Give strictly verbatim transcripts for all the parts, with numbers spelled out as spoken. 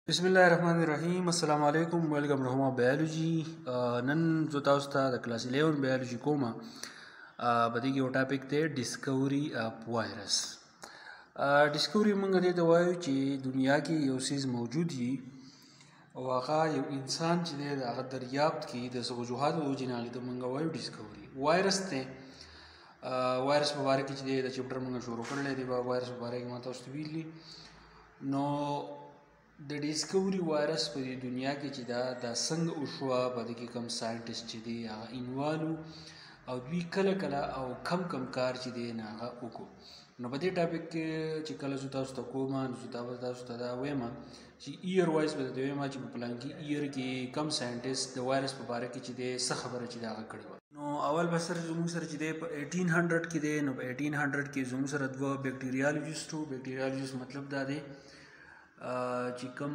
بسم الله الرحمن الرحیم. السلام علیکم. ویلکم ټو ما بایولوژي. نن زه تاسو ته د کلاس الیون بایولوژي کومه. په دې کې یو ټاپک دی ډسکوري اف وایرس. ډسکوري موږ دې ته وایو چې دنیا کې یو څیز موجود وي او هغه یو انسان چې دی د هغه دریافت کې د څه وجوهاتو د وجې نه هغې ته موږ وایو ډسکوري. وایرس دی. وایرس په باره کې چې دی د چپټر موږ شروع کړلی دی. وایرس په باره کې ما تاسو ته ویلي نو د ډسکوري وایرس په دې دنیا کې چې دا دا څنګه وشوه، په دې کې کوم ساینټسټ چې دی هغه انوالو او دوی کله کله او کم کم کار چې دی نه هغه وکړو. نو په دې ټاپک کې چې کله زه تاسو ته کوم نو زه تاسو ته دا وایم چې ایئر وایز به درته وایم چې په پلانکي ایئر کې کم ساینټسټ د وایرس په باره کې چې دی څه خبره چې دی هغه کړې وه. نو اول به سره زموږ سره چې دی په ایټین هنډرډ کې دی. نو په ایټین هنډرډ کې زموږ سره دوه بیکټیریالوجسټ وو. بیکټیریالوجسټ مطلب دا دی چې کوم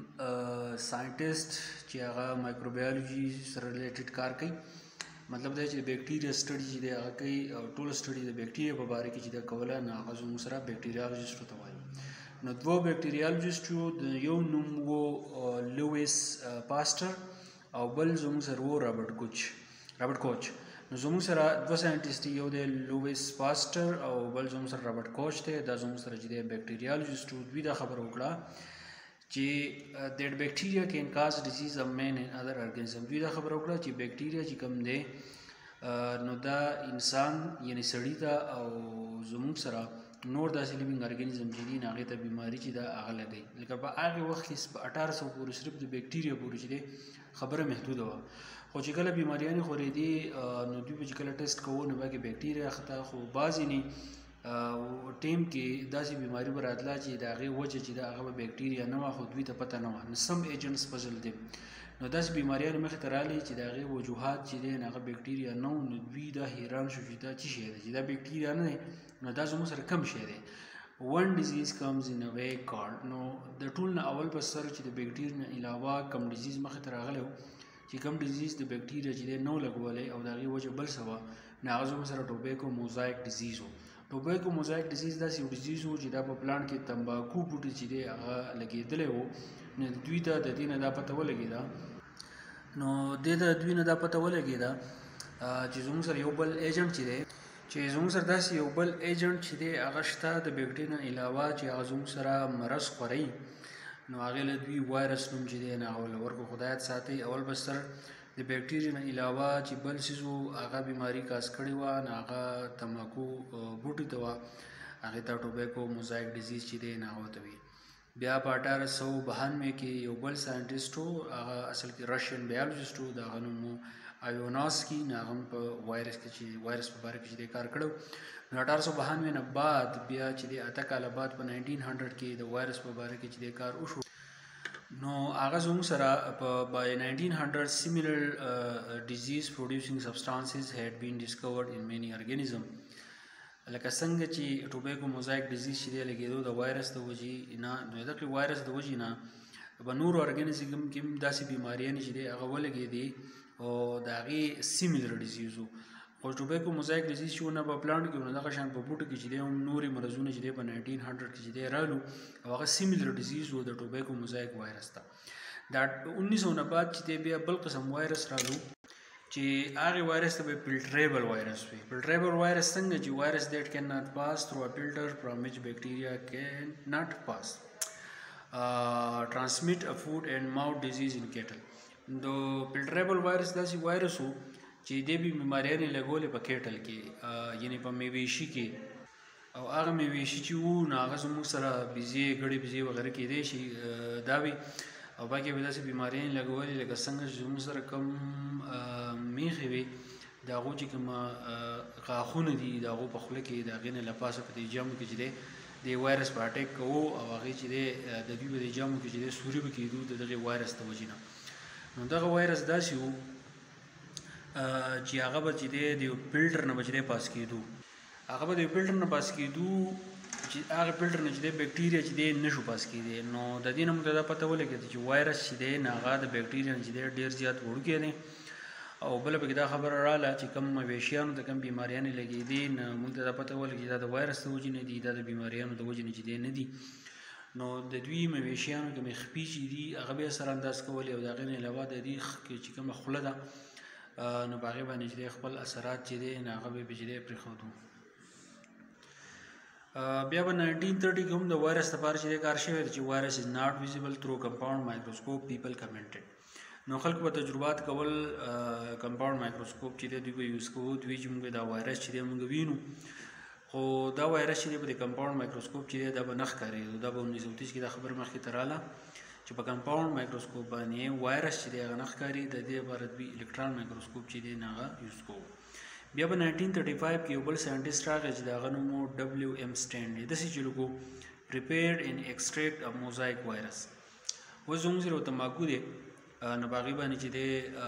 ساینټسټ چې هغه مایکروبیولوژي سره ریلیټډ کار کوي، مطلب دا چې د بیکټیریا سټډي چې دی هغه کوي او ټول سټډي د بیکټیریا په باره کې چې دی کوله نو هغه زموږ سره بیکټیریالوجسټ ته وایي. نو دوه بیکټیریالوجسټ وو. د یو نوم و لویس پاسټر او بل زموږ سره و رابرټ کوچ رابرټ کوچ نو زموږ سره دوه ساینټسټ یو دی لویس پاسټر او بل زموږ سره رابرټ کوچ دی. دا زموږ سره چې دی بیکټیریالوجسټ وو. دوی دا خبره وکړه چې دیټ بیکټیریا کین کاز ډیزیز اف مین اینڈ ادر ارګانیزم. دوی دا خبره وکړه چې بیکټیریا چې کوم دی نو دا انسان یعنی سړي ته او زموږ سره نور داسې لیوینګ ارګانیزم چې دي هغې ته بیماري چې دا هغه لګوي. لکه په هغې وخت کې په اټاره سوه پورې صرف د بیکټیریا پورې چې دی خبره محدوده وه، خو چې کله بیماریانې خورېدې نو دوی به چې کله ټیسټ کوو نو بیا کې بیکټیریا اخته، خو بعضې نه ټیم کې داسې بیماري به راتله چې د هغې وجه چې دا هغه به بیکټیریا نه وه، خو دوی ته پته نه وه. نو سم ایجنټس پزل دی. نو داسې بیماریانې مخې ته راغلې چې د هغې وجوهات چې دی هغه بیکټیریا نه وو. نو دوی دا حیران شو چې دا څه شی دی، چې دا بیکټیریا نه دی نو دا زموږ سره کم شی دی. ون ډیزیز کمز ان ا وے کارډ. نو د ټول نه اول په سر چې د بیکټیریا نه علاوه کم ډیزیز مخې ته راغلی و، چې کم ډیزیز د بیکټیریا چې دی نه لګولی او د هغې وجه بل څه وه، نو هغه زموږ سره ټوبیکو موزایک ډیزیز و. ټوبیکو موزایک ډیزیز داسې یو ډیزیز و چې دا په پلانټ کې تمباکو بوټي چې دی هغه لګېدلی و. نو دوی ته د دې نه دا پته ولګېده نو دې ته دوی نه دا پته ولګېده چې زموږ سره یو بل ایجنټ چې دی چې زموږ سره داسې یو بل ایجنټ چې دی هغه شته د بیکټیریا نه علاوه چې هغه زموږ سره مرض خوروي. نو هغې له دوی وایرس نوم چې دی نه هغه ورکو. خدایت ساتئ اول به سر د بیکټیریا نه علاوه چې بل څیز و هغه بیماري کاز کړې وه نو هغه تمباکو بوټي ته وه، هغې ته ټوبیکو موزایک ډیزیز چې دی نه هغه ته وي. بیا په اټاره سوه بهانوې کې یو بل ساینټسټ و، هغه اصل کې رشین بایولوجسټ و، د هغه نوم و ایوناسکي. نو هغه هم په وایرس کې چې وایرس په باره کې چې دی کار کړی و. نو اټاره سوه بهانوې نه بعد بیا چې دی اته کاله بعد په ناینټین هنډرډ کې د وایرس په باره کې چې دی کار وشو. نو هغه زموږ سره په by nineteen hundred similar uh, disease producing substances had been discovered in many organisms. لکه څنګه چې ټوبیکو موزایک ډیزیز چې دی لګېدو د وایرس د وجې نه، نو دغې وایرس د وجې نه په نورو ارګانیزم کې هم داسې بیماریانې چې دی هغه ولګېدې او د هغې سیملر ډیزیز و. خو ټوبیکو موزایک ډیزیز چې ونه په پلانټ کې نو دغه شان په بوټو کې چې دی هم نورې مرضونه چې دی په ناینټین هنډرډ کې چې دی رالو او هغه سیملر ډیزیز و د ټوبیکو موزایک وایرس ته. دا انیس سو نه بعد چې دی بیا بل قسم وایرس رالو چې هغې وایرس ته به فلټریبل وایرس وي. فلټریبل وایرس څنګه چې وایرس دیټ کین ناٹ پاس تھرو ا فلټر فرام وچ بیکټیریا کین ناٹ پاس ټرانسمیټ ا فوډ اینڈ ماؤتھ ډیزیز ان کیټل. نو فلټریبل وایرس داسې وایرس و چې دې به بیماریانې لګولې په کیټل کې، یعنې په میویشي کې، او هغه میویشي چې وو نو هغه زموږ سره بیزې ګړې بیزې وغیره کېدی شي دا وي، او باقي به داسې بیماریانې لګولې لکه څنګه چې زموږ سره کوم میخې وي د هغو چې کومه غاښونه دي د هغو په خوله کې د هغې نه له پاسه په دې جامو کې چې دی د وایرس په اټیک کوو او هغې چې دی د دوی په دې جامو کې چې دی سوري به کېدو د دغې وایرس د وجې نه. نو دغه وایرس داسې و چې هغه به چې دی د یو فلټر نه به چې دی پاس کېدو هغه به د یو فلټر نه پاس کېدو چې هغه فلټر نه چې دی بیکټیریا چې دی نه شو پاس کېدی. نو د دې نه موږ ته دا پته ولګېده چې وایرس چې دی نو هغه د بیکټیریا نه چې دی ډېر زیات وړوکی دی. او بله پکې دا خبره راغله چې کوم مویشیانو ته کوم بیماریانې لګېدې نو موږ ته دا پته ولګېده دا د وایرس د وجې نه دي، دا د بیماریانو د وجې نه چې دی نه دي. نو د دوی مویشیانو کې مخفي چې دي هغه بیا سره انداز کولې او د هغې نه علاوه د دې چې کومه خوله ده نو په هغې باندې چې دی خپل اثرات چې دی نو هغه به یې چې دی پرېښودو. بیا به ناینټین تھرټي کې هم د وایرس لپاره چې دی کار شوی دی چې وایرس از ناٹ ویزیبل تھرو کمپاؤنډ مایکروسکوپ پیپل کمنټډ. نو خلکو به تجربات کول کمپاؤنډ مایکروسکوپ چې دی دوی به یوز کوو دوی چې موږ دا وایرس چې دی موږ وینو خو دا وایرس چې دی په د کمپاؤنډ مایکروسکوپ چې دی دا به نه ښکارېدو. دا به اونیس سو تیس کې دا خبره مخکې ته راله چې په کمپاؤنډ مایکروسکوپ باندې وایرس چې دی هغه نه ښکاري د دې لپاره دوی الکترون مایکروسکوپ چې دی هغه یوز کوو. بیا به ناینټین تھرټي فایو کې یو بل ساینټسټ راغی چې د هغه نوم و ډبلیو ایم سټینډ. داسې چې لږ پریپیرډ ان ایکسټریکټ اف موزایک وایرس. اوس زموږ سره ورته ماګو دی نو په هغې باندې چې دی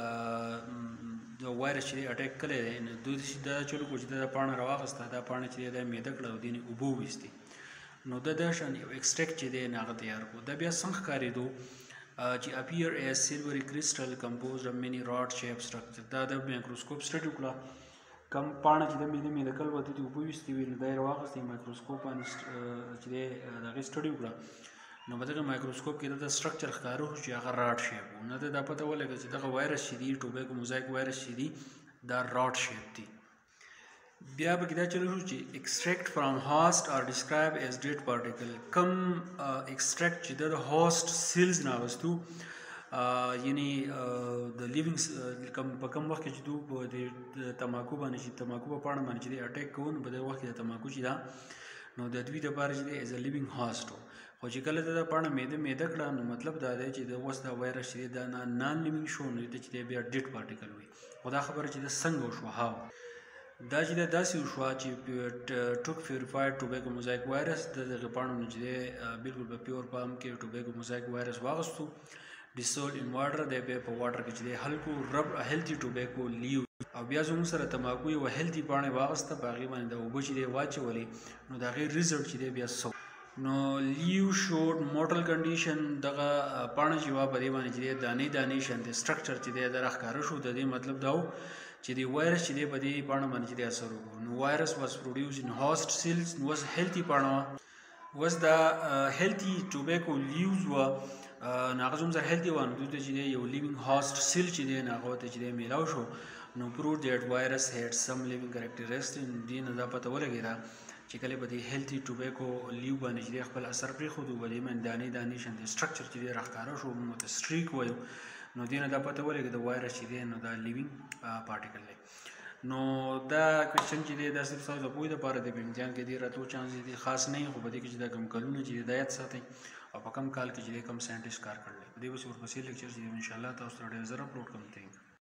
د وایرس چې دی اټیک کړی دی نو دوی دا چلو کړو چې دا پاڼه راواخېسته دا پاڼه چې دی دا میده کړه او دې نه اوبه وویستې نو د دا شان یو ایکسټریکټ چې دی نه هغه تیار کړو. دا بیا څنګه ښکارېدو چې اپیر ایز سیلوري کرسټل کمپوزډ اف مینی راډ شیپ سټرکچر. دا د مایکروسکوپ سټډي وکړه کم پاڼه چې د میده میده کل به دې اوبه ویستې وي نو دا یې راواخېستې مایکروسکوپ باندې چې دی د هغې سټډي وکړه نو په دغه مایکروسکوپ کې د سټرکچر ښکاره شو چې هغه راډ شیپ و. نه ته دا پته ولګه چې دغه وایرس چې دي ټوبیکو موزایک وایرس چې دي دا راډ شیپ دي. بیا پکې دا چلو شو چې ایکسټریکټ فرام هاسټ آر ډسکرایب ایز ډیډ پارټیکل. کم ایکسټریکټ چې د هاسټ سیلز نه اخیستو یعنی د لیوینګ کم په کم وخت کې چې دوی په د تماکو باندې چې تماکو په پاڼه باندې چې دی اټیک کوو نو په دغه وخت کې د تماکو چې ده نو د دوی دپاره چې دی ایز ا لیوینګ هاسټ و. خو چې کله دا پاڼه میده میده کړه نو مطلب دا دی چې د اوس دا وایرس چې دی دا نان لیوینګ شو نو ته چې دی بیا ډیډ پارټیکل وي. خو دا خبره چې د څنګه وشوه هاو دا چې دی داسې وشوه چې ټوک پیوریفاید ټوبیکو موزایک وایرس د دغې پاڼو نه چې دی بلکل په پیور پام کې ټوبیکو موزایک وایرس واغستو ډیسولډ ان واټر دی بیا په واټر کې چې دی حل کو رب هیلتي ټوبیکو لیو او بیا زموږ سره تماکو یوه هیلتي پاڼه یې واغسته په هغې باندې د اوبه چې دی واچولې نو د هغې ریزلټ چې دی بیا څه نو لیو شوډ موټل کنډیشن. دغه پاڼه چې وه په دې باندې چې دی دانې دانې شانتې سټرکچر چې دی دا راښکاره شو. د دې مطلب دا و چې د وایرس چې دی په دې پاڼه باندې چې دی اثر وکړو. نو وایرس واز پروډیوس ان هاسټ سیلز. نو اوس هیلتي پاڼه وه اوس دا هیلتي ټوبیکو لیوز وه نو هغه زموږ سره هیلتي وه نو دوی ته چې دی یو لیوینګ هاسټ سیل چې دی نو هغه ته چې دی میلاو شو نو پروف دیټ وایرس هیډ سم لیوینګ کریکټریسټک. دې نه دا پته ولګېده چې کله به د هیلتي ټوبیکو لیو باندې چې دی خپل اثر پرېښودو په دې باندې دانې دانې شانتې سټرکچر چې دی راښکاره شو موږ ته سټریک وایو نو دې نه دا پته ولګېده وایرس چې دی نو دا لیوینګ پارټیکل دی. نو دا کوېشن چې دی دا صرف ستاسو د پوهې دپاره دی. په امتحان کې دی راتلو چانس دی خاص نه وي خو په دې کې چې دا کم کلونه چې دی دا یاد ساتئ او په کم کال کې چې دی کم ساینټسټ کار کړی په دې پسې ورپسې لیکچر چې دی انشاءالله تاسو ته ډېر زر اپلوډ کوم. تھینک